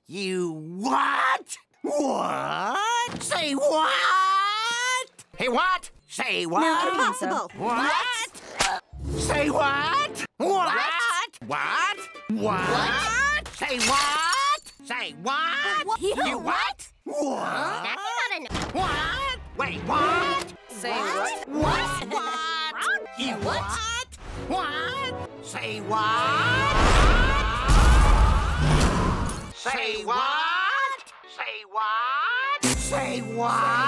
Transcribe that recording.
You what? What? Say what? Hey, what? Say what? No, impossible. What? Say what? What? What? What? Say what? Say what? You what? What? Now you gotta know. What? Wait, what? Say what? What? What? You what? What? Say what? Say what? Say what? Say what?